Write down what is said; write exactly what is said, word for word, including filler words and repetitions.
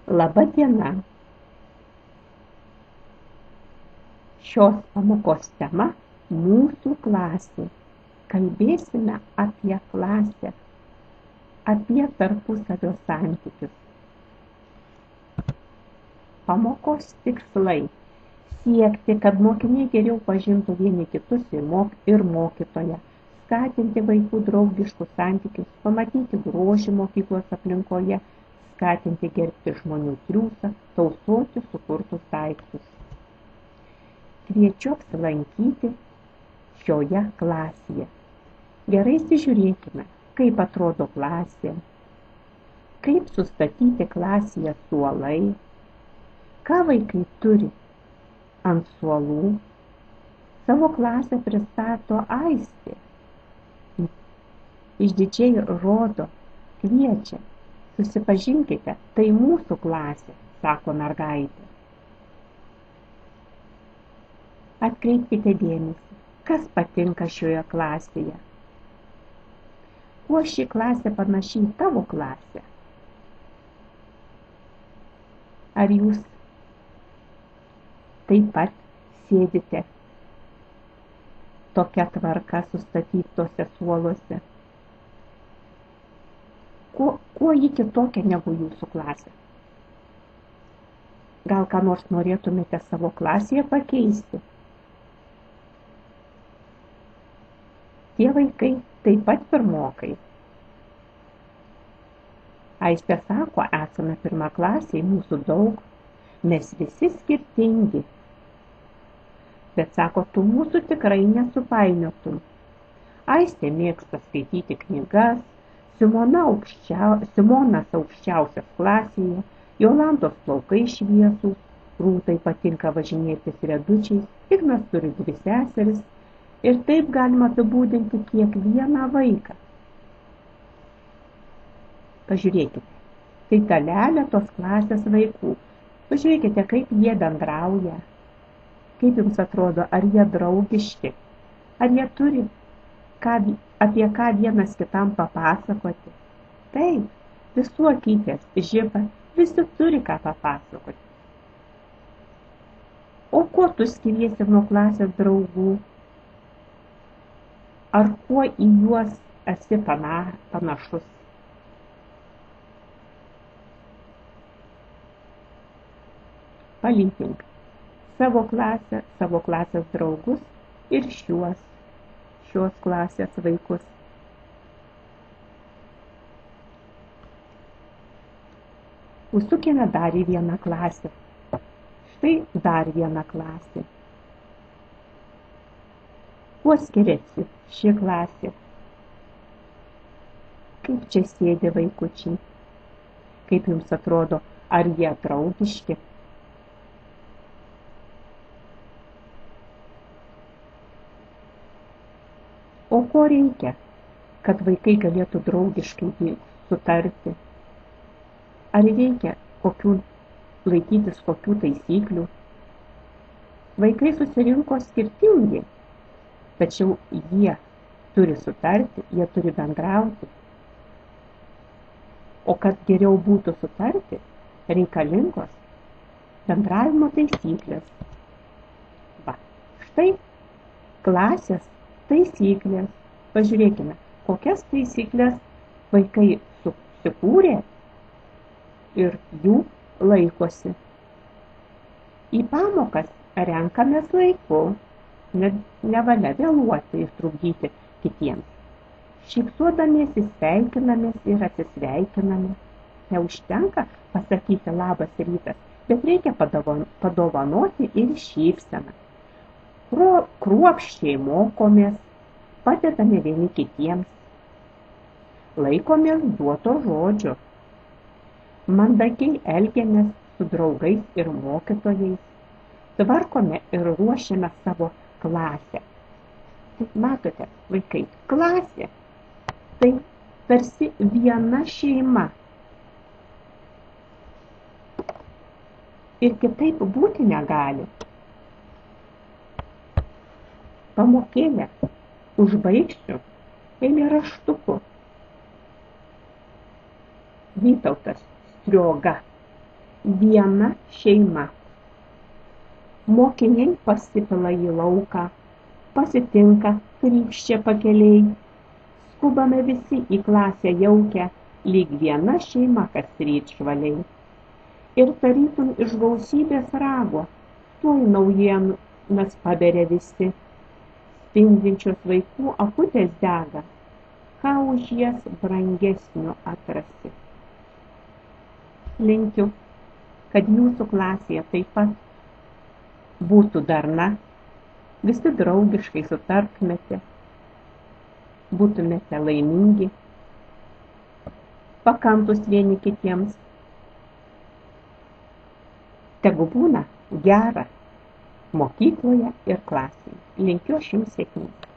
Labą dieną. Šios pamokos tema – mūsų klasė. Kalbėsime apie klasę, apie tarpusavio santykius. Pamokos tikslai – siekti, kad mokiniai geriau pažintų vieni kitus ir, mok ir mokytoją, skatinti vaikų draugiškus santykius, pamatyti grožį mokyklos aplinkoje, skatinti gerbti žmonių triūsą, tausoti sukurtus daiktus. Kviečiu apsilankyti šioje klasėje. Gerai įsižiūrėkime, kaip atrodo klasė, kaip sustatyti klasėje suolai, ką vaikai turi ant suolų. Savo klasę pristato Aistė. Išdidžiai rodo, kviečia. Susipažinkite, tai mūsų klasė, sako mergaitė. Atkreipkite dėmesį, kas patinka šioje klasėje. Kuo ši klasė panaši į tavo klasę? Ar jūs taip pat sėdite tokia tvarka sustatytose suoluose? Kuo, kuo ji kitokia negu jūsų klasė? Gal ką nors norėtumėte savo klasėje pakeisti? Tie vaikai taip pat pirmokai. Aistė sako, esame pirma klasiai, mūsų daug, mes visi skirtingi. Bet sako, tu mūsų tikrai nesupainiotum. Aistė mėgsta skaityti knygas, Simona aukščiau, Simonas aukščiausias klasėje, Jolantos plaukai šviesūs, Rūtai patinka važinėtis riedučiais, Ignas turi dvi seseris ir taip galima apibūdinti kiekvieną vaiką. Pažiūrėkite, tai dalelė tos klasės vaikų. Pažiūrėkite, kaip jie bendrauja, kaip jums atrodo, ar jie draugiški, ar jie turi ką, apie ką vienas kitam papasakoti. Taip, visų akytės, žiba, visi turi ką papasakoti. O kuo tu skiriesi nuo klasės draugų? Ar kuo į juos esi pana, panašus? Palygink savo klasę, savo klasės draugus ir šiuos, šios klasės vaikus. Užsukime dar į vieną klasę. Štai dar viena klasė. Kuo skiriasi ši klasė? Kaip čia sėdi vaikučiai? Kaip jums atrodo, ar jie draugiški? O ko reikia, kad vaikai galėtų draugiškai sutarti? Ar reikia kokių, laikytis kokių taisyklių? Vaikai susirinko skirtingi, tačiau jie turi sutarti, jie turi bendrauti. O kad geriau būtų sutarti, reikalingos bendravimo taisyklės. Va, štai klasės taisyklės. Pažiūrėkime, kokias taisyklės vaikai susikūrė ir jų laikosi. Į pamokas renkamės laiku, ne, nevalia vėluoti ir trukdyti kitiems. Šypsodamiesi sveikinamės ir atsisveikiname. Neužtenka pasakyti labas rytas, bet reikia padovanoti ir šypseną. Kruopščiai mokomės, padedame vieni kitiems, laikomės duoto žodžio, mandagiai elgiamės su draugais ir mokytojais, tvarkome ir ruošiame savo klasę. Taip matote, vaikai, klasė tai tarsi viena šeima. Ir kitaip būti negali. Pamokėlę užbaigsiu eilėraštuku. Vytautas Strioga. Viena šeima. Mokiniai pasipila į lauką, pasitinka krykščia pakeliai. Skubame visi į klasę jaukę, lyg viena šeima kasryt žvaliai. Ir tarytum iš gausybės rago, tuoj naujienas paberia visi. Spindinčios vaikų akutės dega, ką už jas brangesnio atrasi. Linkiu, kad jūsų klasėje taip pat būtų darna, visi draugiškai sutartumėte, būtumėte laimingi, pakantus vieni kitiems. Tegu būna gera mokykloje ir klasėje. Linkiu aš jums sėkmės.